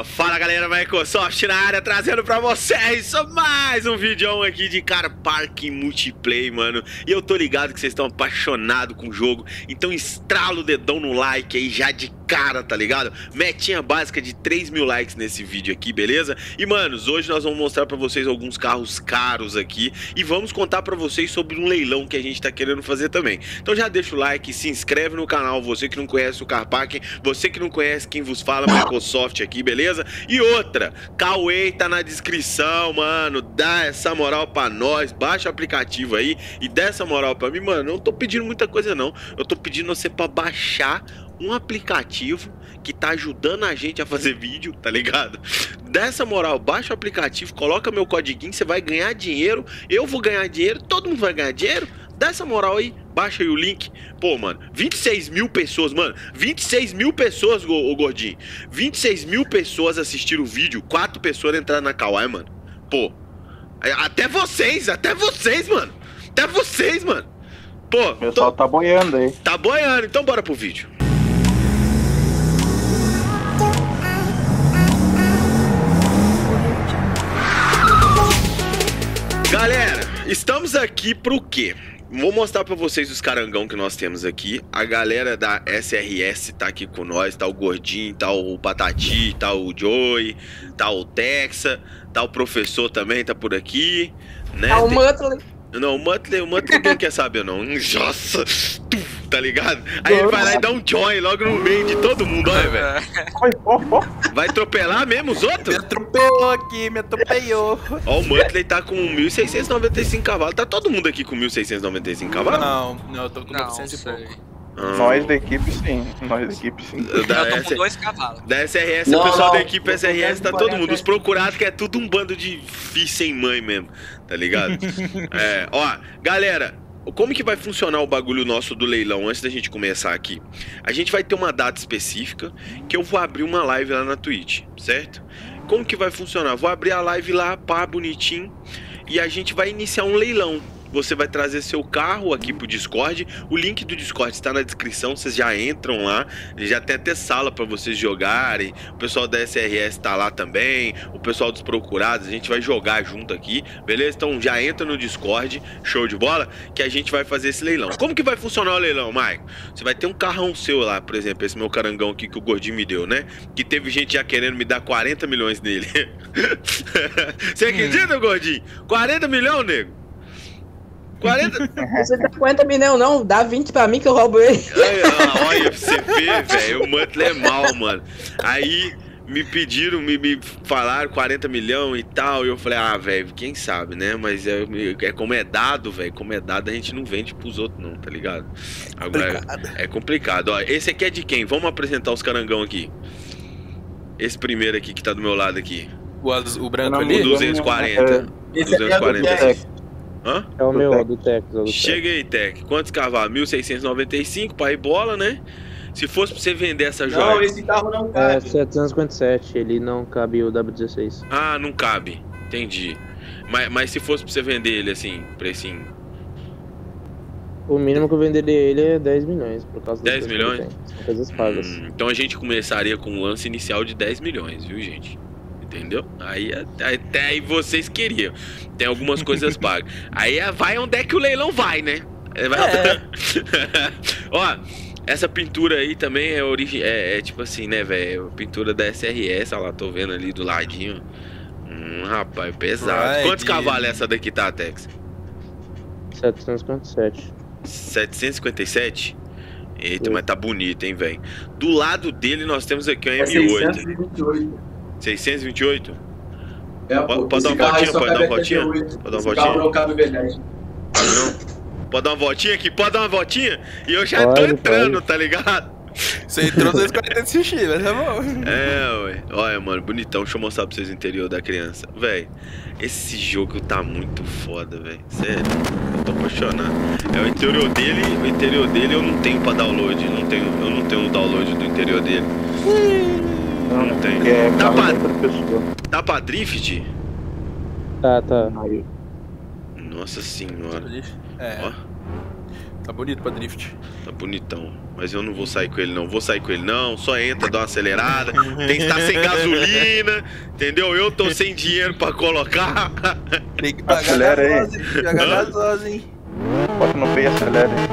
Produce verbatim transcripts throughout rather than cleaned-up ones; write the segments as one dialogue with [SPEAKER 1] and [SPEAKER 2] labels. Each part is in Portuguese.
[SPEAKER 1] Ó, fala galera, Microsoft na área, trazendo pra vocês mais um vídeo aqui de Car Park Multiplayer, mano. E eu tô ligado que vocês estão apaixonados com o jogo, então estrala o dedão no like aí já de cara, tá ligado? Metinha básica de três mil likes nesse vídeo aqui, beleza? E manos, hoje nós vamos mostrar pra vocês alguns carros caros aqui e vamos contar pra vocês sobre um leilão que a gente tá querendo fazer também. Então já deixa o like, se inscreve no canal, você que não conhece o Car Park, você que não conhece quem vos fala, Microsoft aqui, beleza? E outra, Cauê tá na descrição, mano, dá essa moral pra nós, baixa o aplicativo aí e dá essa moral pra mim, mano. Eu não tô pedindo muita coisa não, eu tô pedindo você pra baixar um aplicativo que tá ajudando a gente a fazer vídeo, tá ligado? Dessa moral, baixa o aplicativo, coloca meu codiguinho, você vai ganhar dinheiro, eu vou ganhar dinheiro, todo mundo vai ganhar dinheiro. Dessa moral aí, baixa aí o link. Pô, mano, vinte e seis mil pessoas, mano, vinte e seis mil pessoas, ô gordinho, vinte e seis mil pessoas assistiram o vídeo, quatro pessoas entraram na Kawaii, mano. Pô, até vocês, até vocês, mano, até vocês, mano. Pô,
[SPEAKER 2] o pessoal tô... tá boiando aí.
[SPEAKER 1] Tá boiando, então bora pro vídeo. Galera, estamos aqui pro quê? Vou mostrar pra vocês os carangão que nós temos aqui. A galera da S R S tá aqui com nós. Tá o Gordinho, tá o Patati, tá o Joey, tá o Texa, tá o professor também, tá por aqui, né?
[SPEAKER 3] Tá o
[SPEAKER 1] Tem...
[SPEAKER 3] Muttley.
[SPEAKER 1] Não, o Muttley, o Muttley ninguém quer saber não. Nossa, tá ligado? Aí ele vai lá e dá um join logo no meio de todo mundo, olha, velho. Vai atropelar mesmo os outros?
[SPEAKER 4] Me atropelou aqui, me atropelou.
[SPEAKER 1] Ó, o Muttley tá com mil seiscentos e noventa e cinco cavalos. Tá todo mundo aqui com mil seiscentos e noventa e cinco cavalos?
[SPEAKER 4] Não, não, eu tô com novecentos e pouco.
[SPEAKER 1] Ah.
[SPEAKER 2] Nós da equipe sim, nós da equipe sim.
[SPEAKER 1] Da
[SPEAKER 5] eu tô com dois cavalos.
[SPEAKER 1] Da S R S,
[SPEAKER 3] não,
[SPEAKER 1] o pessoal
[SPEAKER 3] não,
[SPEAKER 1] da equipe S R S tá todo mundo. Os procurados que é tudo um bando de filho sem mãe mesmo, tá ligado? É, ó, galera, como que vai funcionar o bagulho nosso do leilão antes da gente começar aqui? A gente vai ter uma data específica que eu vou abrir uma live lá na Twitch, certo? Como que vai funcionar? Vou abrir a live lá, pá, bonitinho, e a gente vai iniciar um leilão. Você vai trazer seu carro aqui pro Discord. O link do Discord está na descrição. Vocês já entram lá. Já tem até sala para vocês jogarem. O pessoal da S R S tá lá também. O pessoal dos procurados. A gente vai jogar junto aqui, beleza? Então já entra no Discord. Show de bola. Que a gente vai fazer esse leilão. Como que vai funcionar o leilão, Maicon? Você vai ter um carrão seu lá, por exemplo. Esse meu carangão aqui que o Gordinho me deu, né? Que teve gente já querendo me dar quarenta milhões nele. Você acredita, Gordinho? quarenta milhões, nego? quarenta?
[SPEAKER 3] Você dá cinquenta milhões não, dá vinte pra mim que eu roubo ele.
[SPEAKER 1] Olha, olha pra você ver, velho, o Muttley é mal, mano. Aí me pediram, me, me falaram quarenta milhões e tal, e eu falei, ah, velho, quem sabe, né? Mas é, é como é dado, velho, como é dado, a gente não vende pros outros não, tá ligado? Agora, é, é complicado. Ó, esse aqui é de quem? Vamos apresentar os carangão aqui. Esse primeiro aqui que tá do meu lado aqui.
[SPEAKER 4] O, azul, o branco
[SPEAKER 1] O
[SPEAKER 4] ali?
[SPEAKER 1] duzentos e quarenta.
[SPEAKER 2] Esse
[SPEAKER 1] duzentos e quarenta.
[SPEAKER 2] é
[SPEAKER 1] Hã?
[SPEAKER 6] É o meu, do Tex. É do
[SPEAKER 1] Chega aí, Tec. Quantos cavalos? mil seiscentos e noventa e cinco para ir bola, né? Se fosse pra você vender essa joia...
[SPEAKER 3] Não, esse carro não
[SPEAKER 6] É
[SPEAKER 3] cabe.
[SPEAKER 6] setecentos e cinquenta e sete, ele não cabe o W dezesseis.
[SPEAKER 1] Ah, não cabe. Entendi. Mas, mas se fosse pra você vender ele assim, precinho...
[SPEAKER 6] O mínimo que eu venderia ele é dez milhões, por causa
[SPEAKER 1] dez milhões?
[SPEAKER 6] São coisas pagas.
[SPEAKER 1] Hum, então a gente começaria com um lance inicial de dez milhões, viu, gente? Entendeu? Aí até, até aí vocês queriam. Tem algumas coisas pagas. Aí vai onde é que o leilão vai, né? Vai... É. Ó, essa pintura aí também é origem. É, é tipo assim, né, velho? Pintura da S R S, olha lá, tô vendo ali do ladinho. Hum, rapaz, pesado.
[SPEAKER 4] Vai,
[SPEAKER 1] Quantos
[SPEAKER 4] que...
[SPEAKER 1] cavalos é essa daqui, tá, Tex?
[SPEAKER 6] setecentos e cinquenta e sete.
[SPEAKER 1] setecentos e cinquenta e sete? Eita, Isso. Mas tá bonito, hein, velho? Do lado dele nós temos aqui um M oito.
[SPEAKER 3] seiscentos e vinte e oito.
[SPEAKER 1] seiscentos e vinte e oito?
[SPEAKER 3] É,
[SPEAKER 1] pode, pode dar uma voltinha? Pode dar uma voltinha? Pode dar uma voltinha?
[SPEAKER 3] Não cabe V dez.
[SPEAKER 1] Não? Pode dar uma voltinha aqui? Pode dar uma voltinha? E eu já
[SPEAKER 6] pode,
[SPEAKER 1] tô entrando,
[SPEAKER 6] pode.
[SPEAKER 1] Tá ligado?
[SPEAKER 4] Você entrou duzentos e quarenta de xixi, mas tá bom.
[SPEAKER 1] É, ué. Olha, mano, bonitão. Deixa eu mostrar pra vocês o interior da criança. Véi, esse jogo tá muito foda, velho. Sério, eu tô apaixonado. É o interior dele, o interior dele eu não tenho pra download. Não tenho, eu não tenho o download do interior dele. Não, não tem.
[SPEAKER 2] É,
[SPEAKER 1] tá, pra, tá pra drift?
[SPEAKER 6] Tá, tá.
[SPEAKER 1] Nossa senhora.
[SPEAKER 4] É.
[SPEAKER 1] Ó.
[SPEAKER 4] Tá bonito pra drift.
[SPEAKER 1] Tá bonitão. Mas eu não vou sair com ele, não. Vou sair com ele, não. Só entra, dá uma acelerada. Tem que estar sem gasolina. Entendeu? Eu tô sem dinheiro pra colocar.
[SPEAKER 4] Tem que pagar
[SPEAKER 2] Acelera aí.
[SPEAKER 4] gasose, tem que pagar gasose, hein?
[SPEAKER 2] Bota no P e acelera aí.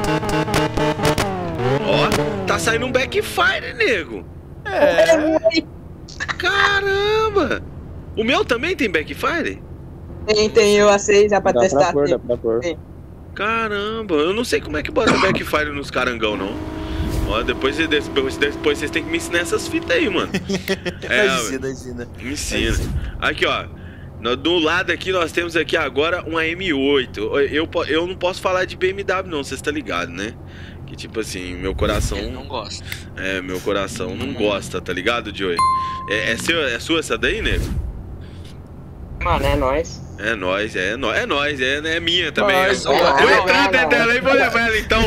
[SPEAKER 1] Ó, tá saindo um backfire, nego.
[SPEAKER 4] É.
[SPEAKER 1] Caramba. O meu também tem backfire?
[SPEAKER 3] Tem, tem eu a seis, é pra
[SPEAKER 6] Dá
[SPEAKER 3] testar.
[SPEAKER 6] pra pôr,
[SPEAKER 3] tem.
[SPEAKER 6] dá pra pôr.
[SPEAKER 1] Caramba, eu não sei como é que bota backfire nos carangão, não. Ó, depois, depois, depois vocês têm que me ensinar essas fitas aí, mano. É,
[SPEAKER 4] ensina, ensina.
[SPEAKER 1] me ensina. Aqui, ó. No- Do lado aqui, nós temos aqui agora uma M oito. Eu, po- eu não posso falar de B M W, não, vocês estão ligados, né? Que tipo assim, meu coração.
[SPEAKER 5] Ele não gosta.
[SPEAKER 1] É, meu coração não gosta, tá ligado, Joey? É, é, seu, é sua essa daí, nego?
[SPEAKER 3] Mano, é nóis.
[SPEAKER 1] É nóis, é nóis, é nóis, é, né, é minha também.
[SPEAKER 4] Nós,
[SPEAKER 1] eu,
[SPEAKER 4] ó,
[SPEAKER 1] vou
[SPEAKER 3] não,
[SPEAKER 1] entrar
[SPEAKER 3] não,
[SPEAKER 1] dentro
[SPEAKER 3] não.
[SPEAKER 1] dela aí, vou levar ela então.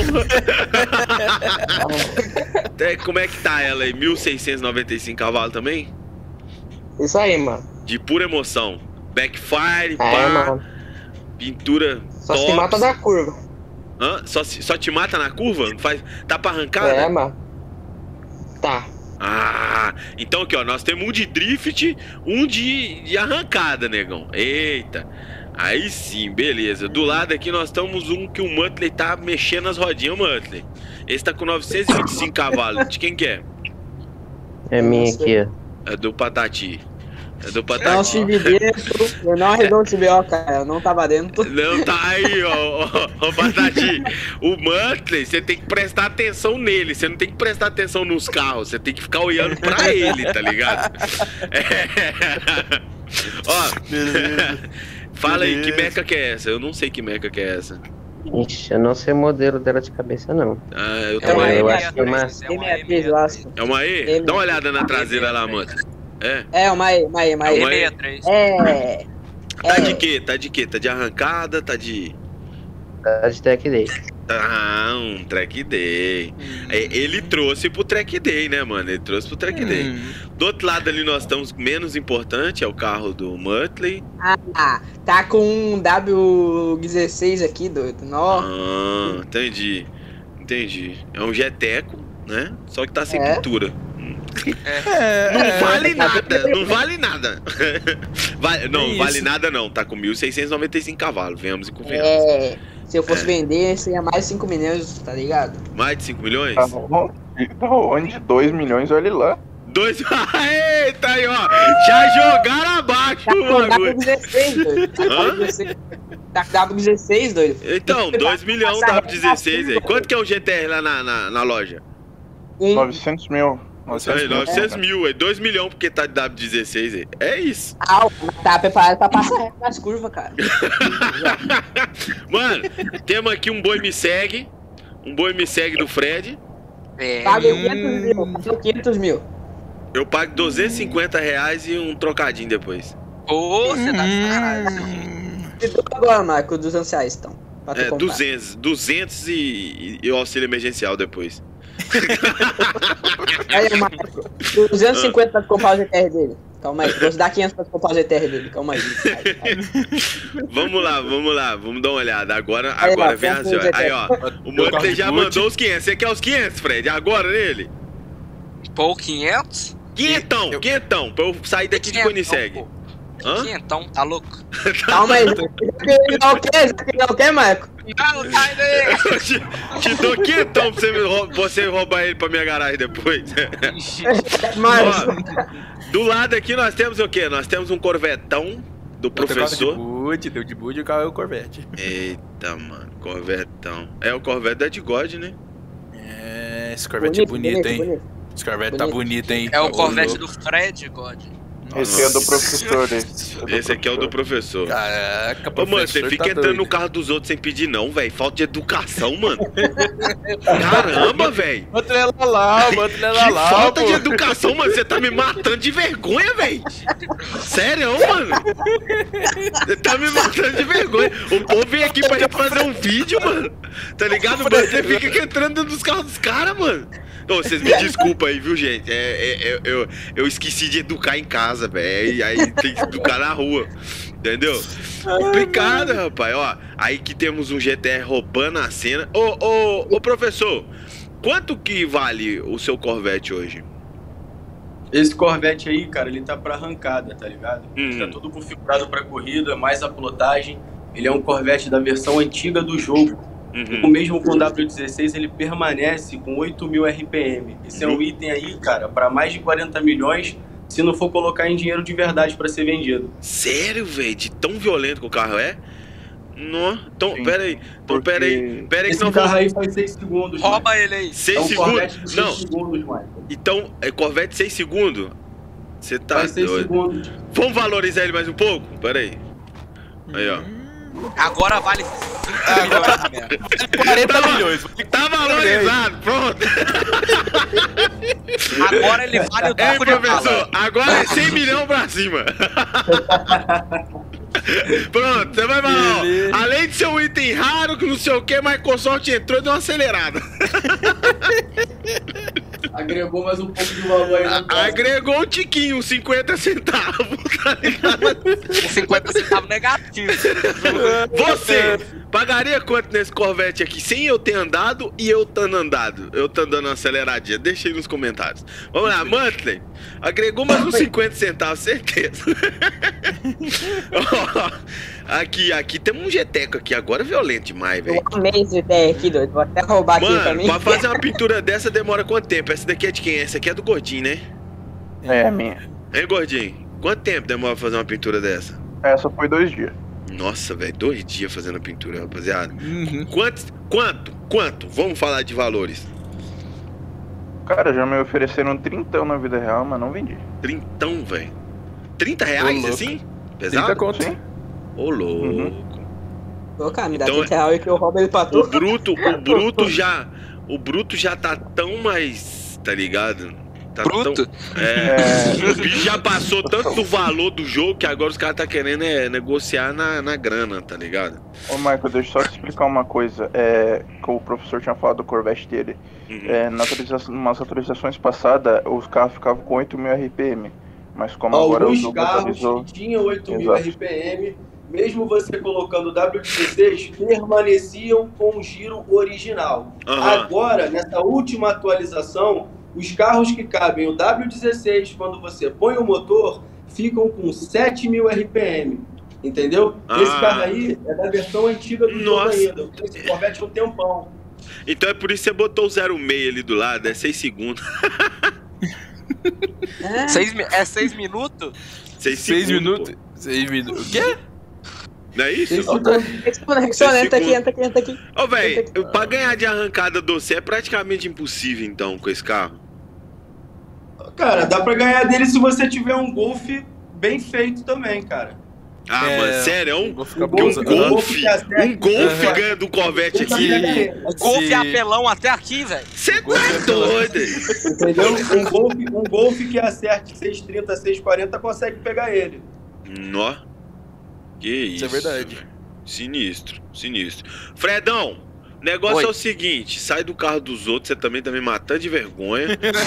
[SPEAKER 1] Até como é que tá ela aí? mil seiscentos e noventa e cinco cavalos também?
[SPEAKER 3] Isso aí, mano.
[SPEAKER 1] De pura emoção. Backfire,
[SPEAKER 3] É,
[SPEAKER 1] pá,
[SPEAKER 3] mano.
[SPEAKER 1] pintura
[SPEAKER 3] Só se
[SPEAKER 1] tops.
[SPEAKER 3] mata da curva.
[SPEAKER 1] Hã? Só, se- só te mata na curva? Não faz, tá pra arrancar?
[SPEAKER 3] É,
[SPEAKER 1] né?
[SPEAKER 3] mano. Tá.
[SPEAKER 1] Ah, então aqui ó, nós temos um de drift, um de, de arrancada, negão. Eita, aí sim, beleza. Do lado aqui nós temos um que o Muttley tá mexendo as rodinhas, o Muttley. Esse tá com novecentos e vinte e cinco cavalos. De quem que é?
[SPEAKER 6] É minha aqui, ó.
[SPEAKER 1] É do Patati. É do
[SPEAKER 3] Não
[SPEAKER 1] Patati.
[SPEAKER 3] estive dentro, eu não arredou esse B O, cara. Eu não tava dentro.
[SPEAKER 1] Não, tá aí, ó, ó, ó, Patati. O Muttley, você tem que prestar atenção nele. Você não tem que prestar atenção nos carros. Você tem que ficar olhando pra ele, tá ligado? É. Ó, fala aí, que meca que é essa? Eu não sei que meca que é essa.
[SPEAKER 6] Ixi, eu não sei o modelo dela de cabeça, não.
[SPEAKER 1] Ah, eu
[SPEAKER 5] É uma
[SPEAKER 1] também.
[SPEAKER 6] eu
[SPEAKER 5] E
[SPEAKER 6] acho que é uma-
[SPEAKER 5] sessenta e três, é uma
[SPEAKER 3] M sessenta e três, eu acho.
[SPEAKER 1] É uma E? Dá uma olhada na traseira lá, Muttley. É?
[SPEAKER 3] É, uma E, uma E, uma
[SPEAKER 1] É
[SPEAKER 3] E.
[SPEAKER 1] uma E.
[SPEAKER 5] sessenta e três.
[SPEAKER 3] É.
[SPEAKER 1] Tá
[SPEAKER 3] É.
[SPEAKER 1] de quê? Tá de quê? Tá de arrancada? Tá de.
[SPEAKER 6] Tá de Tech Day.
[SPEAKER 1] Ah, um track day. É, Ele trouxe pro track day, né, mano? Ele trouxe pro track day.
[SPEAKER 4] Hum.
[SPEAKER 1] Do outro lado ali nós estamos menos importante, é o carro do Muttley.
[SPEAKER 3] Ah, tá com um W dezesseis aqui, doido. Nó.
[SPEAKER 1] Ah, entendi. Entendi. É um Jeteco, né? Só que tá sem
[SPEAKER 3] É.
[SPEAKER 1] pintura.
[SPEAKER 4] É,
[SPEAKER 1] Não
[SPEAKER 4] é.
[SPEAKER 1] vale nada, não vale nada. Vai- não,
[SPEAKER 4] É
[SPEAKER 1] vale
[SPEAKER 4] isso.
[SPEAKER 1] nada não. Tá com mil seiscentos e noventa e cinco cavalos, venhamos e convenhamos.
[SPEAKER 3] É. Se eu fosse
[SPEAKER 1] É.
[SPEAKER 3] vender, seria mais cinco milhões, tá ligado?
[SPEAKER 1] Mais de cinco milhões?
[SPEAKER 2] Tá onde? Tá onde? dois milhões, olha lá.
[SPEAKER 1] Dois. Eita aí, ó. Já jogaram abaixo
[SPEAKER 3] Tá
[SPEAKER 1] o
[SPEAKER 3] com W
[SPEAKER 1] bagulho.
[SPEAKER 3] dezesseis, doido. Tá com
[SPEAKER 1] Hã?
[SPEAKER 3] W dezesseis. Tá com W dezesseis, doido.
[SPEAKER 1] Então, dois milhões W dezesseis aí. Quanto que é o G T R lá na, na, na loja?
[SPEAKER 3] Um.
[SPEAKER 2] novecentos mil.
[SPEAKER 1] Aí, novecentos mil, aí. dois milhões porque tá de W dezesseis aí. É isso.
[SPEAKER 3] Ah, mas tá preparado pra passar reto nas curvas, cara.
[SPEAKER 1] Mano, temos aqui um boi me segue. Um boi me segue do Fred.
[SPEAKER 5] É,
[SPEAKER 3] Paga
[SPEAKER 5] e um-
[SPEAKER 3] quinhentos mil. Paga quinhentos mil.
[SPEAKER 1] Eu pago duzentos e cinquenta reais e um trocadinho depois.
[SPEAKER 5] Pô, você tá de
[SPEAKER 4] Hum.
[SPEAKER 5] sacanagem.
[SPEAKER 3] E tu agora, Marco, duzentos reais, então. Pra tu
[SPEAKER 1] É,
[SPEAKER 3] comprar.
[SPEAKER 1] duzentos. duzentos e, e o auxílio emergencial depois.
[SPEAKER 3] Aí, Marco, duzentos e cinquenta pra tu comprar o G T R dele. Calma aí, vou te dar quinhentos pra tu comprar o G T R dele. Calma aí. Vai, vai.
[SPEAKER 1] Vamos lá, vamos lá, vamos dar uma olhada. Agora,
[SPEAKER 3] Aí,
[SPEAKER 1] agora
[SPEAKER 3] ó,
[SPEAKER 1] vem
[SPEAKER 3] pensa
[SPEAKER 1] as
[SPEAKER 3] no
[SPEAKER 1] joias.
[SPEAKER 3] G T R.
[SPEAKER 1] Aí, ó. O Muttley já mandou os quinhentos. Você quer os quinhentos, Fred? Agora nele?
[SPEAKER 5] Pô, quinhentos?
[SPEAKER 1] Quinhentão,
[SPEAKER 4] Eu-
[SPEAKER 1] quinhentão. Pra eu sair daqui de Coniseg. Hã?
[SPEAKER 5] Quinhentão, tá louco?
[SPEAKER 3] Calma aí. Já que não quer, já que não quer, Marco.
[SPEAKER 5] Não, sai daí!
[SPEAKER 1] Eu te, te dou quinhentão pra você, me rou- você roubar ele pra minha garagem depois.
[SPEAKER 3] Marco.
[SPEAKER 1] Ó, do lado aqui nós temos o quê? Nós temos um corvetão do professor.
[SPEAKER 4] Deu de boot, deu de boot e o carro é o Corvette.
[SPEAKER 1] Eita, mano, corvetão. É o Corvette da de God, né?
[SPEAKER 4] É, esse Corvette é bonito, hein? Esse Corvette tá bonito, hein?
[SPEAKER 5] É o
[SPEAKER 1] Ô,
[SPEAKER 5] Corvette
[SPEAKER 1] louco.
[SPEAKER 5] do Fred, God.
[SPEAKER 2] Esse é do professor, esse.
[SPEAKER 1] Esse aqui é o do professor.
[SPEAKER 4] Caraca,
[SPEAKER 1] Ô, mano, você
[SPEAKER 4] professor,
[SPEAKER 1] fica
[SPEAKER 4] tá
[SPEAKER 1] entrando
[SPEAKER 4] doido.
[SPEAKER 1] no carro dos outros sem pedir não, velho. Falta de educação, mano. Caramba, velho.
[SPEAKER 4] Bota ele lá lá, bota ele lá
[SPEAKER 1] Que
[SPEAKER 4] lá,
[SPEAKER 1] falta
[SPEAKER 4] pô.
[SPEAKER 1] de educação, mano. Você tá me matando de vergonha, velho. Sério, mano. Você tá me matando de vergonha. O povo vem aqui pra gente fazer um vídeo, mano. Tá ligado? Mano, você fica aqui entrando dentro dos carros dos caras, mano. Ô, vocês me desculpem aí, viu, gente? É, é, é, eu, eu esqueci de educar em casa, velho. Aí tem que educar na rua. Entendeu? Complicado, rapaz. Ó, aí que temos um G T R roubando a cena. Ô, ô, ô, professor, quanto que vale o seu Corvette hoje?
[SPEAKER 7] Esse Corvette aí, cara, ele tá pra arrancada, tá ligado?
[SPEAKER 1] Uhum.
[SPEAKER 7] Tá tudo configurado pra corrida, mais a pilotagem. Ele é um Corvette da versão antiga do jogo.
[SPEAKER 1] Uhum.
[SPEAKER 7] O mesmo com o W dezesseis, ele permanece com oito mil R P M. Esse é um item aí, cara, pra mais de quarenta milhões, se não for colocar em dinheiro de verdade pra ser vendido.
[SPEAKER 1] Sério, velho? De tão violento que o carro é? Não. Então,
[SPEAKER 2] Sim,
[SPEAKER 1] pera aí. Então,
[SPEAKER 2] porque
[SPEAKER 1] pera aí. Pera aí que
[SPEAKER 7] Esse
[SPEAKER 1] não
[SPEAKER 7] carro
[SPEAKER 1] vou...
[SPEAKER 7] aí faz seis segundos.
[SPEAKER 5] Rouba
[SPEAKER 7] Mike.
[SPEAKER 5] ele aí.
[SPEAKER 1] seis
[SPEAKER 7] É um
[SPEAKER 1] segundos?
[SPEAKER 7] Corvette de seis
[SPEAKER 1] Não.
[SPEAKER 7] segundos, Michael.
[SPEAKER 1] Então, é Corvette seis segundos? Você tá
[SPEAKER 7] Faz seis
[SPEAKER 1] doido.
[SPEAKER 7] segundos.
[SPEAKER 1] Vamos valorizar ele mais um pouco? Pera aí. Aí, ó.
[SPEAKER 5] Agora vale cinco milhões, merda.
[SPEAKER 4] quarenta milhões.
[SPEAKER 1] Tá valorizado, pronto.
[SPEAKER 5] Agora ele vale o
[SPEAKER 1] Ei,
[SPEAKER 5] tempo de
[SPEAKER 1] professor,
[SPEAKER 5] bala.
[SPEAKER 1] agora é cem milhões pra cima. Pronto, você vai falar, ó,
[SPEAKER 4] Beleza.
[SPEAKER 1] além de ser um item raro, que não sei o que, Microsoft entrou e deu uma acelerada.
[SPEAKER 7] Agregou mais um pouco de valor aí no carro.
[SPEAKER 1] Agregou um tiquinho, uns cinquenta centavos, tá ligado?
[SPEAKER 5] Com cinquenta centavos negativo.
[SPEAKER 1] Você pagaria quanto nesse Corvette aqui, sem eu ter andado e eu tando andado? Eu tando dando uma aceleradinha? Deixa aí nos comentários. Vamos lá, Mantley. Agregou mais uns cinquenta centavos, certeza. Ó, aqui, aqui temos um G-Teco aqui, agora violento demais, velho.
[SPEAKER 3] Eu amei esse G T R aqui, doido. Vou até roubar aqui pra
[SPEAKER 1] Mano,
[SPEAKER 3] mim.
[SPEAKER 1] pra fazer uma pintura dessa demora quanto tempo? Essa daqui é de quem? Essa aqui é do Gordinho, né?
[SPEAKER 2] É, minha.
[SPEAKER 1] Hein, Gordinho? Quanto tempo demora pra fazer uma pintura dessa?
[SPEAKER 2] Essa foi dois dias.
[SPEAKER 1] Nossa, velho, dois dias fazendo a pintura, rapaziada.
[SPEAKER 4] Uhum.
[SPEAKER 1] Quanto? Quanto? Quanto? Vamos falar de valores.
[SPEAKER 2] Cara, já me ofereceram trinta na vida real, mas não vendi.
[SPEAKER 1] Trintão, velho. trinta reais,
[SPEAKER 4] louco.
[SPEAKER 1] assim?
[SPEAKER 4] trinta
[SPEAKER 1] Pesado?
[SPEAKER 4] conto.
[SPEAKER 2] Sim.
[SPEAKER 1] Ô, louco.
[SPEAKER 2] Uhum.
[SPEAKER 3] Ô, cara, me dá
[SPEAKER 1] Então,
[SPEAKER 3] trinta reais que eu roubo ele pra
[SPEAKER 1] O
[SPEAKER 3] tu.
[SPEAKER 1] bruto, o bruto já... O bruto já tá tão mais... Tá ligado? Tá
[SPEAKER 5] Bruto?
[SPEAKER 1] Tão, é, o bicho já passou tanto do valor do jogo que agora os caras tá querendo é, negociar na, na grana, tá ligado?
[SPEAKER 2] Ô, Michael, deixa eu só te explicar uma coisa. É, que o professor tinha falado do Corvette dele.
[SPEAKER 1] Uhum.
[SPEAKER 2] É, na atualização, nas atualizações passadas, os carros ficavam com oito mil R P M. Mas como agora o
[SPEAKER 7] Alguns
[SPEAKER 2] jogo
[SPEAKER 7] carros
[SPEAKER 2] atualizou...
[SPEAKER 7] que tinham oito mil
[SPEAKER 2] Exato.
[SPEAKER 7] R P M, mesmo você colocando o W dezesseis, permaneciam com o giro original.
[SPEAKER 1] Aham.
[SPEAKER 7] Agora, nessa última atualização, os carros que cabem o W dezesseis, quando você põe o motor, ficam com sete mil R P M. Entendeu?
[SPEAKER 1] Ah.
[SPEAKER 7] Esse carro aí é da versão antiga do jogo
[SPEAKER 1] Nossa.
[SPEAKER 7] ainda. Eu tenho esse Corvette há um tempão.
[SPEAKER 1] Então é por isso que você botou o zero vírgula seis ali do lado, é seis segundos.
[SPEAKER 3] É.
[SPEAKER 5] Seis, mi- é seis minutos?
[SPEAKER 1] seis
[SPEAKER 4] Seis
[SPEAKER 1] segundos,
[SPEAKER 4] minutos. Seis minutos. O quê?
[SPEAKER 1] pô. Não é isso?
[SPEAKER 7] Seis
[SPEAKER 1] Ô,
[SPEAKER 3] Rexona, entra aqui, entra aqui, entra aqui.
[SPEAKER 1] velho, pra ganhar de arrancada doce é praticamente impossível, então, com esse carro.
[SPEAKER 7] Cara, dá pra ganhar dele se você tiver um Golf bem feito também, cara.
[SPEAKER 1] Ah,
[SPEAKER 4] É,
[SPEAKER 1] mano, sério, é um,
[SPEAKER 4] vou ficar
[SPEAKER 1] porque um
[SPEAKER 4] bolsa-
[SPEAKER 1] Golfe,
[SPEAKER 7] que acerta.
[SPEAKER 1] um Golfe
[SPEAKER 4] Aham.
[SPEAKER 1] ganha do Corvette
[SPEAKER 7] Esse
[SPEAKER 1] aqui.
[SPEAKER 7] aí,
[SPEAKER 5] O Golf
[SPEAKER 4] Se-
[SPEAKER 5] é apelão até aqui, velho.
[SPEAKER 1] Você tá
[SPEAKER 4] Golfe é
[SPEAKER 1] doido.
[SPEAKER 7] Entendeu? Um Golf, um Golf que acerte seiscentos e trinta, seiscentos e quarenta consegue pegar ele.
[SPEAKER 1] Nó. Que isso.
[SPEAKER 4] Isso é verdade.
[SPEAKER 1] velho. Sinistro, sinistro. Fredão, o negócio
[SPEAKER 5] Oi.
[SPEAKER 1] é o seguinte: sai do carro dos outros, você também tá me matando de vergonha.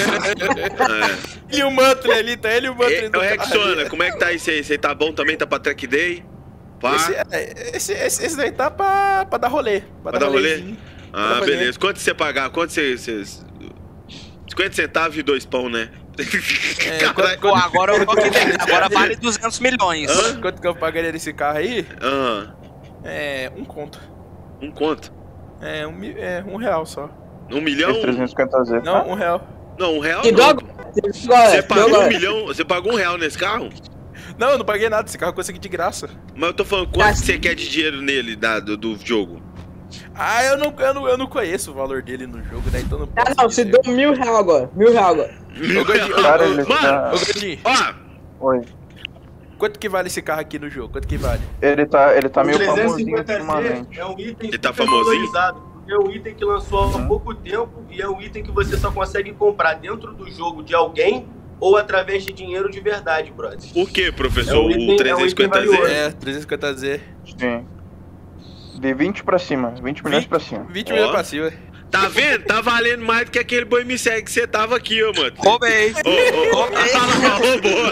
[SPEAKER 1] é.
[SPEAKER 4] E o Mantley ali, tá ele e o Mantley
[SPEAKER 1] E,
[SPEAKER 4] do
[SPEAKER 1] ô,
[SPEAKER 4] carro
[SPEAKER 1] Rexona,
[SPEAKER 4] ali.
[SPEAKER 1] como é que tá isso aí? Você tá bom também? Tá pra track day? Pá?
[SPEAKER 4] Esse, é, esse, esse, esse daí tá pra, pra dar rolê. Pra,
[SPEAKER 1] Pra dar rolê?
[SPEAKER 4] rolezinho.
[SPEAKER 1] Ah,
[SPEAKER 4] Pra fazer.
[SPEAKER 1] beleza. Quanto você pagar? Quanto você. você... cinquenta centavos e dois pão, né?
[SPEAKER 4] É,
[SPEAKER 1] Caralho.
[SPEAKER 5] Pô, agora eu tô aqui dentro. Agora vale duzentos milhões.
[SPEAKER 1] Hã?
[SPEAKER 4] Quanto que eu pagaria nesse carro aí?
[SPEAKER 1] Ah,
[SPEAKER 4] É, um conto.
[SPEAKER 1] um conto.
[SPEAKER 4] É, um, mi- é, um real só.
[SPEAKER 1] Um milhão?
[SPEAKER 2] Esse trezentos e cinquenta Z.
[SPEAKER 4] Não, um real.
[SPEAKER 1] Não, um real
[SPEAKER 3] E
[SPEAKER 1] não.
[SPEAKER 3] logo,
[SPEAKER 1] Você
[SPEAKER 3] agora,
[SPEAKER 1] pagou um
[SPEAKER 3] agora.
[SPEAKER 1] milhão? Você pagou um real nesse carro?
[SPEAKER 4] Não, eu não paguei nada. Esse carro eu consegui de graça.
[SPEAKER 1] Mas eu tô falando, quanto que você quer de dinheiro nele da, do, do jogo?
[SPEAKER 4] Ah, eu não, eu, não, eu não conheço o valor dele no jogo, né? Então não posso
[SPEAKER 3] Ah, não, te
[SPEAKER 4] dizer.
[SPEAKER 3] dou mil real agora. Mil real agora.
[SPEAKER 1] Mil
[SPEAKER 4] Gordinho,
[SPEAKER 1] reais.
[SPEAKER 2] Cara, ele
[SPEAKER 1] Mano,
[SPEAKER 2] tá...
[SPEAKER 4] Ô, Gordinho,
[SPEAKER 1] ó,
[SPEAKER 2] Oi.
[SPEAKER 4] quanto que vale esse carro aqui no jogo? Quanto que vale?
[SPEAKER 2] Ele tá, ele tá
[SPEAKER 7] o
[SPEAKER 2] meio famosinho
[SPEAKER 7] trezentos e cinquenta Z
[SPEAKER 2] ultimamente.
[SPEAKER 7] é um item
[SPEAKER 1] Ele tá
[SPEAKER 7] super
[SPEAKER 1] famosinho?
[SPEAKER 7] valorizado, porque é um item que lançou há
[SPEAKER 2] Uhum.
[SPEAKER 7] pouco tempo e é um item que você só consegue comprar dentro do jogo de alguém ou através de dinheiro de verdade, brother.
[SPEAKER 1] por que, professor?
[SPEAKER 7] É um item-
[SPEAKER 1] o trezentos e cinquenta Z?
[SPEAKER 7] é um item
[SPEAKER 4] É, trezentos e cinquenta Z.
[SPEAKER 2] Sim. De vinte pra cima. vinte milhões pra cima.
[SPEAKER 4] vinte
[SPEAKER 1] Ó.
[SPEAKER 4] milhões pra cima.
[SPEAKER 1] Tá vendo? Tá valendo mais do que aquele boi me segue que você tava aqui, ô, mano.
[SPEAKER 5] Roubei.
[SPEAKER 1] Ô, ô, ô. Ah, roubou.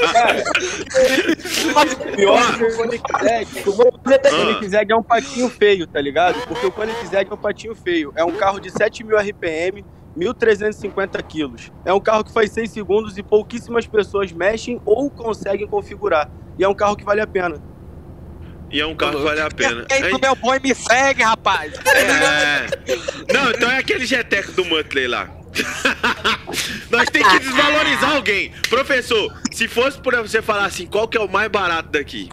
[SPEAKER 8] Pior que o Koenigsegg. O Koenigsegg é um patinho feio, tá ligado? Porque o Koenigsegg é um patinho feio. É um carro de sete mil R P M, mil trezentos e cinquenta quilos. É um carro que faz seis segundos e pouquíssimas pessoas mexem ou conseguem configurar. E é um carro que vale a pena.
[SPEAKER 1] E é um carro que vale a pena.
[SPEAKER 5] Quem do meu boi me segue, rapaz?
[SPEAKER 1] É. Não, então é aquele G-Tech do Muttley lá. Nós temos que desvalorizar alguém. Professor, se fosse pra você falar assim, qual que é o mais barato daqui?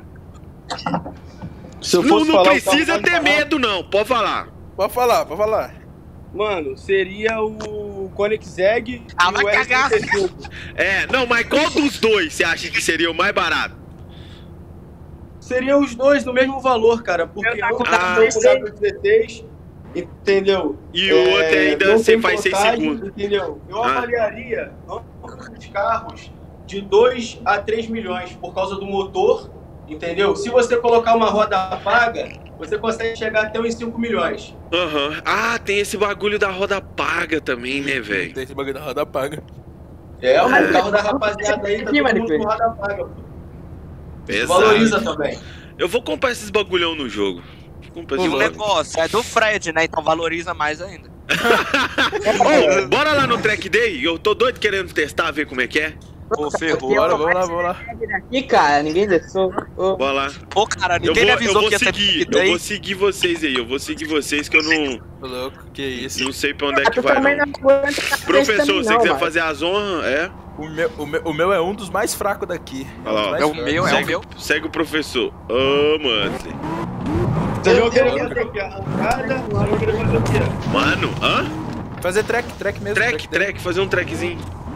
[SPEAKER 8] Se eu
[SPEAKER 1] Não,
[SPEAKER 8] fosse
[SPEAKER 1] não
[SPEAKER 8] falar o
[SPEAKER 1] precisa
[SPEAKER 8] carro
[SPEAKER 1] ter
[SPEAKER 8] mais barato-
[SPEAKER 1] medo, não. Pode falar.
[SPEAKER 9] Pode falar, pode falar.
[SPEAKER 8] Mano, seria o Koenigsegg
[SPEAKER 5] Ah,
[SPEAKER 8] e o
[SPEAKER 5] vai
[SPEAKER 8] R
[SPEAKER 5] cagar.
[SPEAKER 8] trinta e cinco.
[SPEAKER 1] É, não, mas qual dos dois você acha que seria o mais barato?
[SPEAKER 8] Seriam os dois no mesmo valor, cara. Porque
[SPEAKER 3] Eu tava
[SPEAKER 8] um
[SPEAKER 3] com
[SPEAKER 8] tá
[SPEAKER 1] ah,
[SPEAKER 8] com o W dezesseis, entendeu?
[SPEAKER 1] E o outro ainda
[SPEAKER 8] não
[SPEAKER 1] você
[SPEAKER 8] tem
[SPEAKER 1] faz seis
[SPEAKER 8] plotagem,
[SPEAKER 1] segundos.
[SPEAKER 8] Entendeu? Eu
[SPEAKER 1] Ah.
[SPEAKER 8] avaliaria ambos os carros de dois a três milhões por causa do motor, entendeu? Se você colocar uma roda paga, você consegue chegar até uns cinco milhões.
[SPEAKER 1] Aham. Ah, tem esse bagulho da roda paga também, né, velho?
[SPEAKER 9] Tem esse bagulho da roda paga.
[SPEAKER 8] É, o carro da rapaziada aí tá
[SPEAKER 3] Ih,
[SPEAKER 8] todo mundo
[SPEAKER 3] Maripê.
[SPEAKER 8] com roda paga. pô.
[SPEAKER 1] Pesado.
[SPEAKER 8] Valoriza também.
[SPEAKER 1] Eu vou comprar esses bagulhão no jogo. Vou comprar
[SPEAKER 5] O
[SPEAKER 1] esse bagulho.
[SPEAKER 5] negócio é do Fred, né? Então valoriza mais ainda.
[SPEAKER 1] Ô, bora lá no Track Day? Eu tô doido querendo testar, ver como é que é.
[SPEAKER 5] Pô, ferrou.
[SPEAKER 9] Bora, vamos lá, vamos lá.
[SPEAKER 3] Aqui, cara, ninguém desceu. Ô,
[SPEAKER 1] Bora lá.
[SPEAKER 5] Pô, cara,
[SPEAKER 1] Eu
[SPEAKER 5] ninguém
[SPEAKER 1] vou,
[SPEAKER 5] me
[SPEAKER 1] eu
[SPEAKER 5] avisou
[SPEAKER 1] vou
[SPEAKER 5] que ia ter
[SPEAKER 1] seguir,
[SPEAKER 5] pique
[SPEAKER 1] eu
[SPEAKER 5] aí.
[SPEAKER 1] vou seguir vocês aí. Eu vou seguir vocês que eu não,
[SPEAKER 9] Ô, louco, que isso.
[SPEAKER 1] não sei pra onde é que
[SPEAKER 3] tu
[SPEAKER 1] vai,
[SPEAKER 3] também
[SPEAKER 1] não.
[SPEAKER 3] não aguenta ficar
[SPEAKER 1] Professor,
[SPEAKER 3] testando,
[SPEAKER 1] se você
[SPEAKER 3] não,
[SPEAKER 1] quiser
[SPEAKER 3] mano.
[SPEAKER 1] fazer as honras, é.
[SPEAKER 9] O meu, o, meu, o meu é um dos mais fracos daqui.
[SPEAKER 1] Olha lá, ó.
[SPEAKER 9] um dos mais
[SPEAKER 5] É o
[SPEAKER 9] fracos.
[SPEAKER 5] meu, é o
[SPEAKER 1] segue,
[SPEAKER 5] meu.
[SPEAKER 1] segue o professor. Ô, mano.
[SPEAKER 8] Você viu que ele
[SPEAKER 3] eu-
[SPEAKER 8] quer fazer o quê? Arrancada, você viu que ele quer fazer o quê?
[SPEAKER 1] Mano, hã?
[SPEAKER 9] Fazer track, track mesmo.
[SPEAKER 1] Track, track, fazer um trackzinho.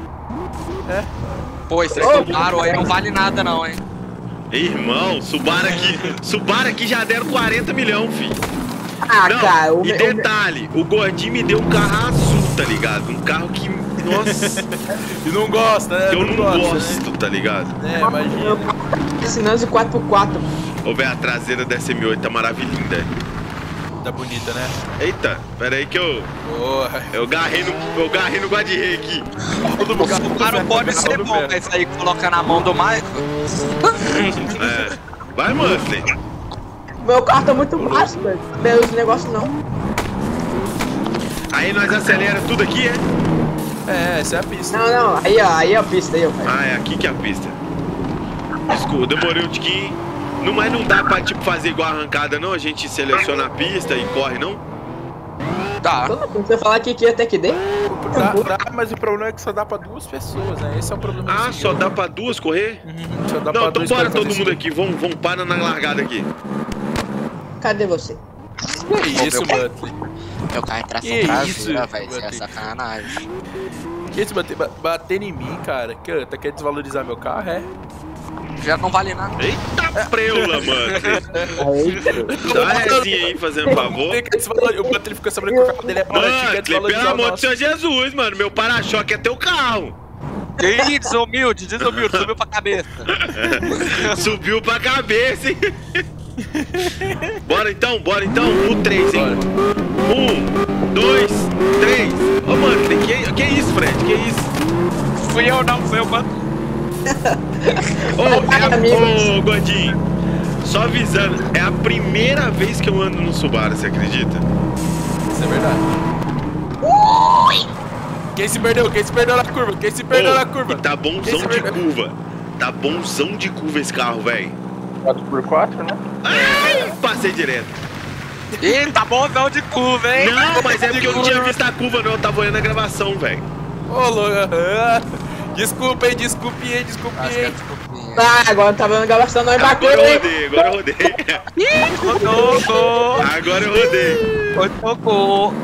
[SPEAKER 5] Pô, esse
[SPEAKER 3] Ô,
[SPEAKER 5] Subaru aí não vale nada não, hein?
[SPEAKER 1] Irmão, Subaru aqui. Subaru aqui já deram quarenta milhão, filho.
[SPEAKER 3] Ah,
[SPEAKER 1] Não,
[SPEAKER 3] cara, o
[SPEAKER 1] e
[SPEAKER 3] meu- o meu-
[SPEAKER 1] detalhe, o Gordinho me deu um carro azul, tá ligado? Um carro que, nossa,
[SPEAKER 9] E não gosta, né?
[SPEAKER 1] que eu não
[SPEAKER 9] gosta,
[SPEAKER 1] gosto, tá ligado?
[SPEAKER 9] Né? É, imagina.
[SPEAKER 3] Sinanze quatro por quatro.
[SPEAKER 1] Ô, velho, a traseira da S M oito tá maravilhinda.
[SPEAKER 9] Tá bonita, né?
[SPEAKER 1] Eita, pera aí que eu,
[SPEAKER 9] Porra.
[SPEAKER 1] eu garrei no, eu garrei no guarda-rei aqui.
[SPEAKER 5] O Subaru pode ser bom, mas aí coloca na mão do Michael.
[SPEAKER 1] É. Vai, Muttley.
[SPEAKER 3] Meu carro tá muito baixo, velho. Meus negócios não.
[SPEAKER 1] Aí nós acelera tudo aqui, é?
[SPEAKER 9] É, essa é a pista.
[SPEAKER 3] Não, não. Aí, ó. Aí é a pista aí, ó. Cara.
[SPEAKER 1] Ah, é aqui que é a pista. Desculpa, demorei um tiquinho. Não, mas não dá pra, tipo, fazer igual a arrancada, não? A gente seleciona a pista e corre, não?
[SPEAKER 5] Tá.
[SPEAKER 3] Toda vez que você falar que aqui até que dê.
[SPEAKER 9] Dá, dá, mas o problema é que só dá pra duas pessoas, né? Esse é o problema.
[SPEAKER 1] Ah,
[SPEAKER 9] desse
[SPEAKER 1] só
[SPEAKER 9] jogo.
[SPEAKER 1] dá pra duas correr?
[SPEAKER 9] Uhum, só dá
[SPEAKER 1] Não,
[SPEAKER 9] pra
[SPEAKER 1] então
[SPEAKER 9] dois
[SPEAKER 1] bora
[SPEAKER 9] caras
[SPEAKER 1] todo
[SPEAKER 9] fazer
[SPEAKER 1] mundo
[SPEAKER 9] isso.
[SPEAKER 1] aqui. Vamos, vamos, para na largada aqui.
[SPEAKER 3] Cadê você?
[SPEAKER 9] Que isso, Muttley?
[SPEAKER 5] Meu carro é tração
[SPEAKER 9] Que
[SPEAKER 5] traseira,
[SPEAKER 9] isso,
[SPEAKER 5] velho. Isso é
[SPEAKER 9] Muttley?
[SPEAKER 5] sacanagem.
[SPEAKER 9] Que isso, bater, ba- bater em mim, cara? Que, tá querendo desvalorizar meu carro, é?
[SPEAKER 5] Já não vale nada.
[SPEAKER 1] Eita preula, mano.
[SPEAKER 3] Aí,
[SPEAKER 1] Dá uma resinha aí, fazendo favor.
[SPEAKER 9] Tem que desvalorizar. O Muttley fica sabendo que o carro dele é baratinho, quer
[SPEAKER 1] Mano, pelo
[SPEAKER 9] desvalorizar o
[SPEAKER 1] amor de
[SPEAKER 9] nosso.
[SPEAKER 1] Senhor Jesus, mano. Meu para-choque é teu carro.
[SPEAKER 5] Ih, desumilde, desumilde, subiu pra cabeça.
[SPEAKER 1] Subiu pra cabeça, hein? Bora então, bora então. O três, hein? Um, dois, três. Ô, mano, que, que isso, Fred? Que isso?
[SPEAKER 5] Fui eu não, foi eu, mano.
[SPEAKER 1] Ô, é, ô, Gordinho, só avisando, é a primeira vez que eu ando no Subaru, você acredita?
[SPEAKER 9] Isso é verdade. Quem se perdeu? Quem se perdeu na curva? Quem se perdeu
[SPEAKER 1] Ô,
[SPEAKER 9] na curva?
[SPEAKER 1] e tá bonzão
[SPEAKER 9] Quem se
[SPEAKER 1] de
[SPEAKER 9] perdeu?
[SPEAKER 1] curva. Tá bonzão de curva esse carro, velho.
[SPEAKER 2] quatro por quatro, né?
[SPEAKER 1] Ai, passei direto.
[SPEAKER 5] Ih, tá bom não de curva, hein?
[SPEAKER 1] Não, mas é porque eu não tinha visto a curva, não. Eu tava olhando a gravação, velho.
[SPEAKER 9] Ô, louco. Desculpa, hein? Desculpe, hein? Desculpe,
[SPEAKER 5] Acho que é
[SPEAKER 9] hein?
[SPEAKER 5] desculpinha.
[SPEAKER 3] tá, agora tá vendo gravação, nós
[SPEAKER 1] Agora
[SPEAKER 3] bateu,
[SPEAKER 1] eu
[SPEAKER 3] hein?
[SPEAKER 1] rodei, agora eu rodei.
[SPEAKER 5] Rodou, rodou.
[SPEAKER 1] Agora eu rodei.
[SPEAKER 5] Tocou.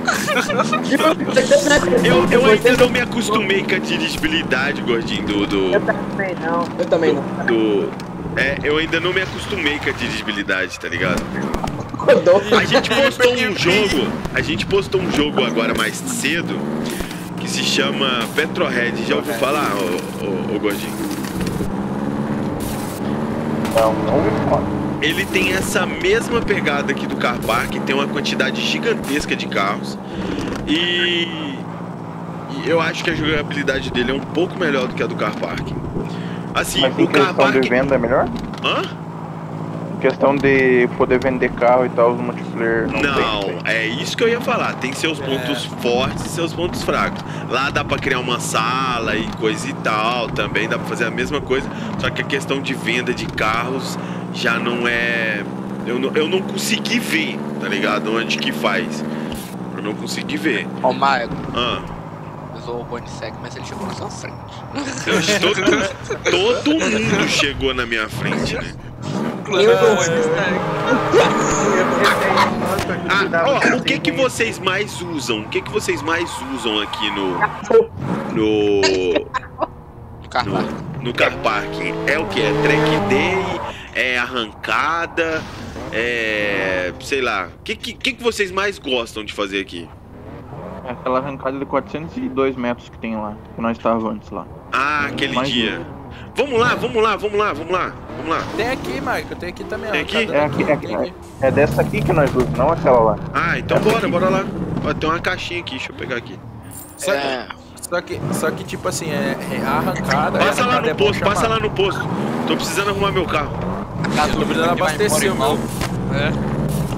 [SPEAKER 1] Eu, eu ainda não me acostumei com a dirigibilidade, Gordinho, do... do,
[SPEAKER 3] Eu também não. Eu também não.
[SPEAKER 1] do é, eu ainda não me acostumei com a dirigibilidade, tá ligado?
[SPEAKER 3] Rodou.
[SPEAKER 1] A gente postou um jogo, a gente postou um jogo agora mais cedo, que se chama Petrohead. Já ouviu falar, ô, ô, ô Gordinho?
[SPEAKER 2] Não, não me fala.
[SPEAKER 1] Ele tem essa mesma pegada aqui do Car Park, tem uma quantidade gigantesca de carros. E, e eu acho que a jogabilidade dele é um pouco melhor do que a do Car Parking. Assim,
[SPEAKER 2] Mas
[SPEAKER 1] o
[SPEAKER 2] em
[SPEAKER 1] Car
[SPEAKER 2] questão
[SPEAKER 1] Parking...
[SPEAKER 2] de venda é melhor?
[SPEAKER 1] Hã?
[SPEAKER 2] Em questão de poder vender carro e tal, os multiplayer não,
[SPEAKER 1] Não,
[SPEAKER 2] tem.
[SPEAKER 1] é isso que eu ia falar. Tem seus pontos fortes e seus pontos fracos. Lá dá pra criar uma sala e coisa e tal. Também dá pra fazer a mesma coisa. Só que a questão de venda de carros já não é... Eu não, eu não consegui ver, tá ligado? Onde que faz. Eu não consegui ver.
[SPEAKER 5] Ó, o Mago.
[SPEAKER 1] Ah.
[SPEAKER 5] Usou o Bonisec, mas ele chegou na sua frente.
[SPEAKER 1] Eu, todo, todo mundo chegou na minha frente, né?
[SPEAKER 3] Eu
[SPEAKER 1] Ah, ó, o que que vocês mais usam? O que que vocês mais usam aqui no no
[SPEAKER 5] Car
[SPEAKER 1] no, no car parking? É o que? É track day? É arrancada? É, sei lá. O que, que que vocês mais gostam de fazer aqui?
[SPEAKER 2] É aquela arrancada de quatrocentos e dois metros que tem lá, que nós estávamos antes lá.
[SPEAKER 1] Ah, aquele
[SPEAKER 2] Mais
[SPEAKER 1] dia. Vamos lá, vamos lá, vamos lá, vamos lá, vamos lá.
[SPEAKER 4] Tem aqui, Michael, tem aqui também.
[SPEAKER 1] Tem
[SPEAKER 4] ó,
[SPEAKER 1] aqui?
[SPEAKER 4] cada-
[SPEAKER 2] É, aqui, é,
[SPEAKER 4] tem
[SPEAKER 2] aqui, é dessa aqui que nós usamos, não aquela lá.
[SPEAKER 1] Ah, então
[SPEAKER 2] Essa
[SPEAKER 1] bora,
[SPEAKER 2] aqui.
[SPEAKER 1] bora lá. Ó, tem uma caixinha aqui, deixa eu pegar aqui.
[SPEAKER 4] Só,
[SPEAKER 5] É.
[SPEAKER 4] que, só, que, só que, tipo assim, é, é arrancada.
[SPEAKER 1] Passa
[SPEAKER 4] a
[SPEAKER 1] lá
[SPEAKER 4] arrancada
[SPEAKER 1] no
[SPEAKER 4] é bom
[SPEAKER 1] posto, passa
[SPEAKER 4] chamar.
[SPEAKER 1] lá no posto. Tô precisando arrumar meu carro.
[SPEAKER 5] A
[SPEAKER 4] Eu tô precisando abastecer o meu.
[SPEAKER 5] É.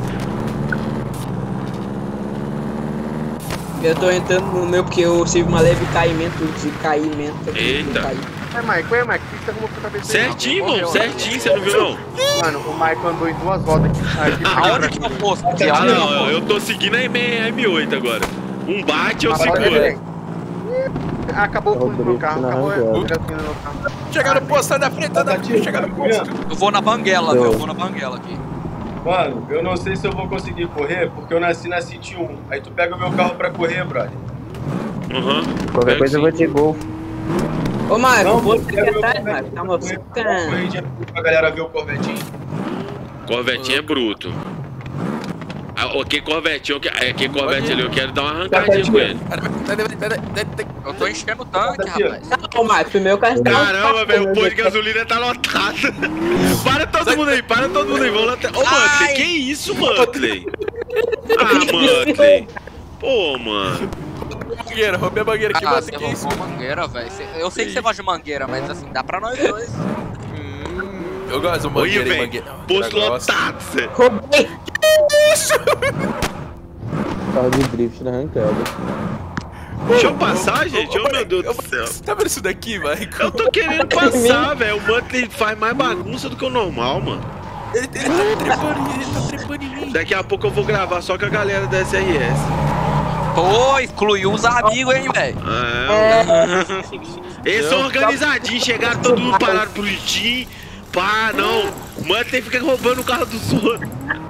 [SPEAKER 3] Eu tô entrando no meu porque eu tive uma leve caimento de caimento.
[SPEAKER 1] Eita.
[SPEAKER 3] De cair.
[SPEAKER 10] É, Mike, é, Mike, o que você arrumou pra cabeça aí?
[SPEAKER 1] Certinho, mano, certinho, você não viu não?
[SPEAKER 10] Mano, o Mike andou em duas voltas aqui. aqui
[SPEAKER 5] Aonde que é o posto? Aqui,
[SPEAKER 1] Ah,
[SPEAKER 5] aonde que é o
[SPEAKER 1] não,
[SPEAKER 5] posto?
[SPEAKER 1] eu tô seguindo a M oito agora. Um bate, eu
[SPEAKER 10] Agora
[SPEAKER 1] seguro.
[SPEAKER 10] ele- Acabou o fundo do meu carro,
[SPEAKER 6] Rodrigo,
[SPEAKER 10] acabou
[SPEAKER 6] na
[SPEAKER 10] a
[SPEAKER 6] arrancada.
[SPEAKER 10] gasolina no meu carro.
[SPEAKER 4] Chegaram no posto, sai da frente, sai da frente, chegaram no posto.
[SPEAKER 5] Eu vou na banguela,
[SPEAKER 6] Eu-
[SPEAKER 5] viu? Eu vou na banguela aqui.
[SPEAKER 7] Mano, eu não sei se eu vou conseguir correr, porque eu nasci na City um. Aí tu pega o meu carro pra correr, brother.
[SPEAKER 1] Uhum.
[SPEAKER 6] Qualquer
[SPEAKER 1] Pego
[SPEAKER 6] coisa eu
[SPEAKER 1] sim.
[SPEAKER 6] vou ter gol.
[SPEAKER 3] Ô, Marco,
[SPEAKER 7] Não,
[SPEAKER 3] vou
[SPEAKER 7] pega
[SPEAKER 3] ter
[SPEAKER 7] meu
[SPEAKER 3] atrás,
[SPEAKER 7] Corvette
[SPEAKER 3] Marco. Tá
[SPEAKER 7] pra correr,
[SPEAKER 3] moscando.
[SPEAKER 7] corridinha pra galera ver o Corvetinho.
[SPEAKER 1] Corvetinho é bruto. Ah, ok, Corvetinho, ok, é, que Corvete ali, eu quero dar uma arrancadinha com ele.
[SPEAKER 5] Eu tô enchendo o tanque,
[SPEAKER 7] Aqui, ó.
[SPEAKER 5] rapaz.
[SPEAKER 3] Ô, Marco, primeiro eu quero dar um
[SPEAKER 1] Caramba,
[SPEAKER 3] papo,
[SPEAKER 1] velho, o
[SPEAKER 3] meu
[SPEAKER 1] posto de
[SPEAKER 3] Deus.
[SPEAKER 1] gasolina tá lotado. Para todo mundo aí, para todo mundo aí, vamos lá. até- Ô, Muttley, que isso, Muttley? Ah, Muttley. Pô, mano.
[SPEAKER 4] Mangueira, roubei a mangueira aqui,
[SPEAKER 5] Ah,
[SPEAKER 4] mano,
[SPEAKER 5] você
[SPEAKER 4] que isso?
[SPEAKER 5] roubou mangueira, velho. Cê- Eu sei que você gosta de mangueira, mas assim, dá pra nós dois.
[SPEAKER 4] Hum, eu gosto do
[SPEAKER 1] Oi,
[SPEAKER 4] mangueira e
[SPEAKER 1] velho,
[SPEAKER 4] mangueira.
[SPEAKER 1] posto
[SPEAKER 4] Eu gosto.
[SPEAKER 1] lotado, Zé.
[SPEAKER 3] Roubei.
[SPEAKER 6] Carro de drift na arrancada.
[SPEAKER 1] Deixa eu passar, gente, ô meu Deus
[SPEAKER 4] Eu-
[SPEAKER 1] do céu.
[SPEAKER 4] Você tá vendo isso daqui, Michael?
[SPEAKER 1] Eu tô querendo passar, velho. O Muttley faz mais bagunça do que o normal, mano.
[SPEAKER 4] Ele, ele tá trepando, ele tá trepando em mim.
[SPEAKER 1] Daqui a pouco eu vou gravar só com a galera da S R S.
[SPEAKER 5] Pô, excluiu os amigos, hein, velho.
[SPEAKER 1] É, eles são organizadinhos, chegaram todo mundo parado bonitinho. Pá, não. O Muttley fica roubando o carro dos outros.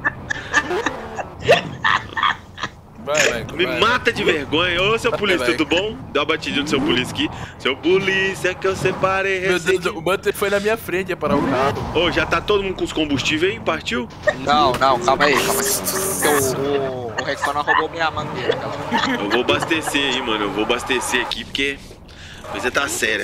[SPEAKER 4] Vai, Michael,
[SPEAKER 1] Me
[SPEAKER 4] vai,
[SPEAKER 1] mata de vergonha. Ô, seu
[SPEAKER 4] Vai,
[SPEAKER 1] polícia,
[SPEAKER 4] vai.
[SPEAKER 1] tudo bom? Dá uma batidinha no seu polícia aqui. Seu polícia que eu separei
[SPEAKER 4] Meu Deus,
[SPEAKER 1] recente.
[SPEAKER 4] o Muttley foi na minha frente, ia parar o carro.
[SPEAKER 1] Ô, já tá todo mundo com os combustíveis aí? Partiu?
[SPEAKER 5] Não, não, calma aí, calma aí. Porque o, o, o Rexona roubou minha mangueira, galera.
[SPEAKER 1] Eu vou abastecer aí, mano. Eu vou abastecer aqui porque a coisa tá séria.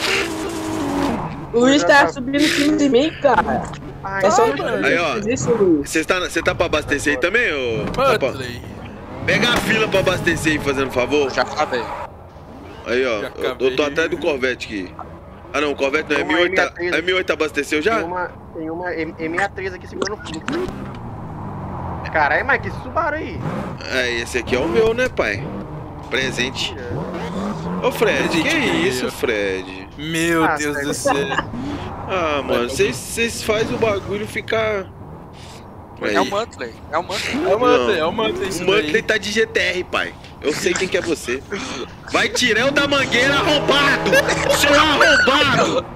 [SPEAKER 3] O Luiz tá subindo em cima de mim, cara.
[SPEAKER 10] Ai,
[SPEAKER 3] É só
[SPEAKER 10] mano.
[SPEAKER 1] Aí, ó.
[SPEAKER 3] isso, Luiz.
[SPEAKER 1] Você tá, você tá pra abastecer aí também, ô? Tá pra-
[SPEAKER 4] Muttley.
[SPEAKER 1] Pega a fila pra abastecer aí, fazendo favor.
[SPEAKER 5] Já acabei.
[SPEAKER 1] Aí, ó.
[SPEAKER 4] Já
[SPEAKER 1] Eu, eu tô
[SPEAKER 4] acabei.
[SPEAKER 1] atrás do Corvette aqui. Ah, não, o Corvette não é
[SPEAKER 10] Tem uma
[SPEAKER 1] M oito. Tá,
[SPEAKER 10] M sessenta e três.
[SPEAKER 1] a M oito abasteceu já?
[SPEAKER 10] Tem uma, tem uma M- M63 aqui segurando o fluxo. Caralho, Mike, esse Subaru aí.
[SPEAKER 1] É, esse aqui é o meu, né, pai? Presente. Ô, Fred, que
[SPEAKER 4] Presente meu.
[SPEAKER 1] isso, Fred?
[SPEAKER 4] Meu
[SPEAKER 10] Ah,
[SPEAKER 4] Deus
[SPEAKER 10] sério.
[SPEAKER 4] do céu.
[SPEAKER 1] Ah, mano, vocês vocês fazem o bagulho ficar.
[SPEAKER 5] É o Muttley, é o Muttley.
[SPEAKER 4] É o Muttley, é o Muttley isso
[SPEAKER 1] O Muttley
[SPEAKER 4] daí.
[SPEAKER 1] tá de G T R, pai. Eu sei quem que é você. Vai tirar o da mangueira arrombado! Seu arrombado!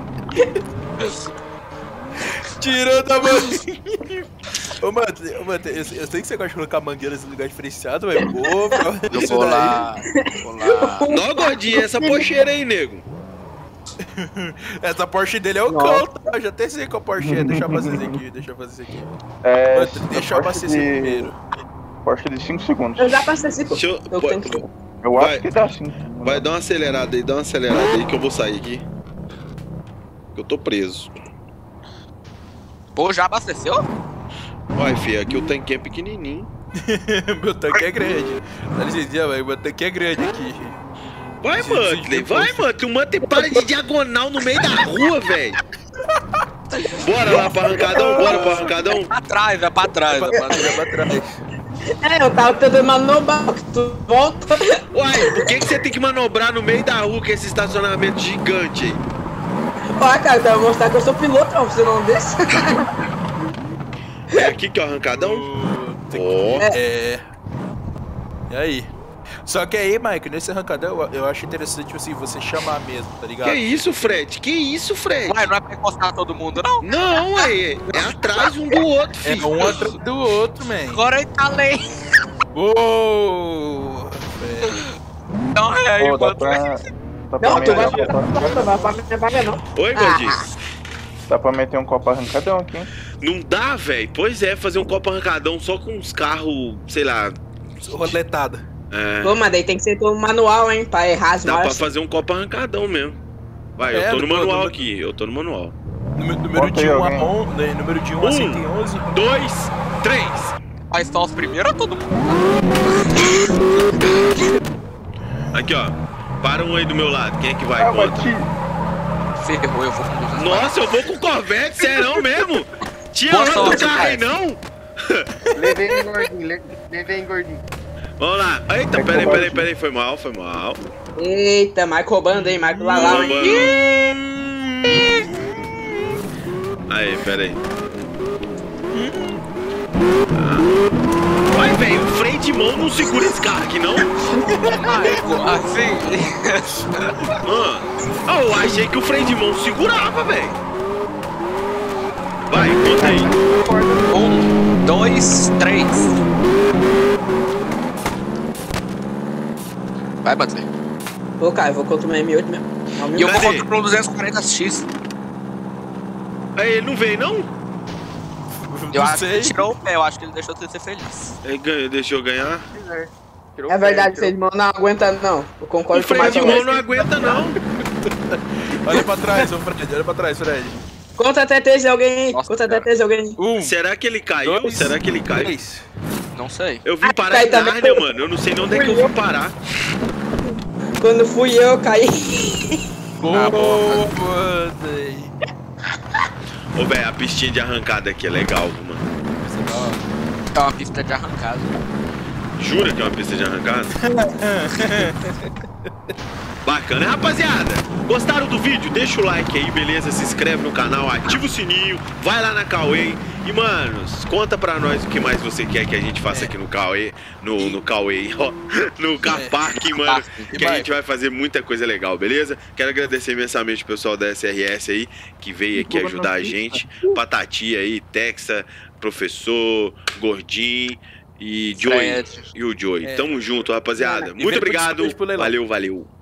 [SPEAKER 4] Tirou da mangueira. Ô, Muttley, ô, Muttley, eu, eu sei que você gosta de colocar mangueiras em lugar diferenciado, mas pô,
[SPEAKER 5] Eu
[SPEAKER 4] isso
[SPEAKER 5] vou
[SPEAKER 4] daí.
[SPEAKER 5] lá, vou lá.
[SPEAKER 1] Nó, gordinho, essa pocheira aí, nego.
[SPEAKER 4] Essa Porsche dele é o cão, tá? Eu já até sei qual Porsche é. Deixa eu fazer isso aqui, deixa eu fazer isso aqui.
[SPEAKER 2] É,
[SPEAKER 4] Muttley, deixa eu
[SPEAKER 2] Porsche
[SPEAKER 4] abastecer
[SPEAKER 2] de-
[SPEAKER 4] primeiro.
[SPEAKER 2] Porsche de cinco segundos.
[SPEAKER 3] Eu já passei esse, pô.
[SPEAKER 1] Deixa eu.
[SPEAKER 3] Eu tenho que...
[SPEAKER 2] Eu
[SPEAKER 1] Vai.
[SPEAKER 2] acho que dá sim.
[SPEAKER 1] Vai, dá uma acelerada aí, dá uma acelerada aí que eu vou sair aqui. Que eu tô preso.
[SPEAKER 5] Pô, já abasteceu?
[SPEAKER 1] Vai, filho, aqui o tanque é pequenininho.
[SPEAKER 9] Meu tanque é grande. Dá licença, velho. Meu tanque é grande aqui.
[SPEAKER 1] Vai, Muttley, vai, Muttley. O Muttley para de diagonal no meio da rua, velho. Bora lá pro arrancadão, bora pro arrancadão.
[SPEAKER 5] Pra trás, vai pra trás, vai pra trás.
[SPEAKER 9] Vai pra trás.
[SPEAKER 3] É, eu tava tentando manobrar, que tu volta.
[SPEAKER 1] Uai, por que, que você tem que manobrar no meio da rua com esse estacionamento gigante aí?
[SPEAKER 3] Olha, cara, eu tava mostrar que eu sou piloto, ó, você não deixa.
[SPEAKER 1] É aqui que é o arrancadão? Ó.
[SPEAKER 9] É. E aí? Só que aí, Mike, nesse arrancadão eu, eu acho interessante assim, você chamar mesmo, tá ligado?
[SPEAKER 1] Que isso, Fred? Que isso, Fred?
[SPEAKER 5] Ué, não é pra encostar todo mundo, não?
[SPEAKER 1] Não, é, é atrás um do outro, filho.
[SPEAKER 9] É um atrás do outro, man.
[SPEAKER 5] Agora eu falei.
[SPEAKER 9] Uou!
[SPEAKER 5] Não, é aí,
[SPEAKER 2] Pô, dá
[SPEAKER 5] mano.
[SPEAKER 2] pra... Dá pra
[SPEAKER 3] Não, tu vai
[SPEAKER 2] meter
[SPEAKER 3] pra
[SPEAKER 2] um copo-
[SPEAKER 3] não vai pra minha vaga, não.
[SPEAKER 1] Oi, gordinho.
[SPEAKER 2] Dá pra meter um copo arrancadão aqui, hein?
[SPEAKER 1] Não dá, velho. Pois é, fazer um copo arrancadão só com uns carros, sei lá.
[SPEAKER 9] Roletada.
[SPEAKER 1] É,
[SPEAKER 3] Pô, mas daí tem que ser todo manual, hein, pra errar as
[SPEAKER 1] dá pra
[SPEAKER 3] marchas.
[SPEAKER 1] fazer um copo arrancadão mesmo. Vai,
[SPEAKER 9] É,
[SPEAKER 1] eu tô no
[SPEAKER 9] pô,
[SPEAKER 1] manual
[SPEAKER 9] tô-
[SPEAKER 1] aqui, eu tô no manual.
[SPEAKER 9] Número, número
[SPEAKER 2] Bota
[SPEAKER 9] de
[SPEAKER 2] aí
[SPEAKER 9] um a
[SPEAKER 2] alguém.
[SPEAKER 9] on, né, número de um a cento e onze.
[SPEAKER 1] Dois, três.
[SPEAKER 5] Mas só os primeiros ou todo mundo?
[SPEAKER 1] Aqui, ó. Para um aí do meu lado. Quem é que vai?
[SPEAKER 2] Ah,
[SPEAKER 1] Conta.
[SPEAKER 2] bati.
[SPEAKER 5] Ferrou, eu vou com duzentos.
[SPEAKER 1] Nossa, eu vou com Corvette, serão mesmo? Tinha
[SPEAKER 5] Boa
[SPEAKER 1] outro
[SPEAKER 5] sorte,
[SPEAKER 1] carro aí,
[SPEAKER 5] pai.
[SPEAKER 1] não?
[SPEAKER 10] Levei ele gordinho, le- levei ele gordinho.
[SPEAKER 1] Vamos lá. Eita, peraí, peraí, peraí. Foi mal, foi mal.
[SPEAKER 3] Eita, Marco roubando, hein, Marco lá lá, hein.
[SPEAKER 1] Aí, peraí. Ah. Vai, velho, o freio de mão não segura esse carro aqui, não?
[SPEAKER 5] Assim.
[SPEAKER 1] Ah, ah, eu achei que o freio de mão segurava, velho. Vai, conta aí.
[SPEAKER 5] Um, dois, três. Vai, Butler.
[SPEAKER 3] Pô, cara, eu vou contra o meu M oito mesmo. É o meu.
[SPEAKER 5] E eu vou
[SPEAKER 1] Cadê?
[SPEAKER 5] contra um duzentos e quarenta X.
[SPEAKER 1] Aí, ele não veio, não?
[SPEAKER 5] Eu
[SPEAKER 9] Não
[SPEAKER 5] acho que
[SPEAKER 9] sei.
[SPEAKER 5] ele tirou o pé, eu acho que ele deixou você ser feliz.
[SPEAKER 1] Ele ganhou, deixou eu ganhar.
[SPEAKER 10] Tirou
[SPEAKER 3] É
[SPEAKER 10] o pé,
[SPEAKER 3] verdade,
[SPEAKER 10] tirou-
[SPEAKER 3] freio de mão não aguenta, não. Eu
[SPEAKER 1] O
[SPEAKER 3] concordo com o
[SPEAKER 1] freio de
[SPEAKER 3] Marco.
[SPEAKER 1] mão não aguenta, não.
[SPEAKER 9] Olha pra trás, ô Fred, olha pra trás, Fred.
[SPEAKER 3] Conta a T T de alguém,
[SPEAKER 5] Nossa,
[SPEAKER 3] conta a
[SPEAKER 5] cara.
[SPEAKER 3] T T de alguém.
[SPEAKER 9] Um,
[SPEAKER 1] Será que ele caiu?
[SPEAKER 9] dois,
[SPEAKER 1] Será que ele caiu?
[SPEAKER 9] três.
[SPEAKER 5] Não sei.
[SPEAKER 1] Eu vim
[SPEAKER 3] Ah,
[SPEAKER 1] parar
[SPEAKER 3] cai
[SPEAKER 1] em
[SPEAKER 3] também.
[SPEAKER 1] Nárnia, mano. Eu não sei nem onde é que eu vim parar.
[SPEAKER 3] Quando fui eu, eu caí.
[SPEAKER 9] Boa,
[SPEAKER 5] bom,
[SPEAKER 9] Muttley.
[SPEAKER 1] Ô, velho, a pistinha de arrancada aqui é legal, mano.
[SPEAKER 5] É uma pista de arrancada.
[SPEAKER 1] Jura que é uma pista de arrancada? Bacana, rapaziada. Gostaram do vídeo? Deixa o like aí, beleza? Se inscreve no canal, ativa o sininho, vai lá na Cauê. E, manos, conta pra nós o que mais você quer que a gente faça aqui no Cauê. No, no Cauê, ó. No Capark, mano. Que a gente vai fazer muita coisa legal, beleza? Quero agradecer imensamente o pessoal da S R S aí, que veio aqui ajudar a gente. Patati aí, Texa, professor, Gordinho e Joey.
[SPEAKER 5] Fred.
[SPEAKER 1] E o Joey.
[SPEAKER 9] É.
[SPEAKER 1] Tamo junto, rapaziada.
[SPEAKER 9] E
[SPEAKER 1] Muito
[SPEAKER 9] vem
[SPEAKER 1] obrigado.
[SPEAKER 9] participar pro leilão.
[SPEAKER 1] Valeu, valeu.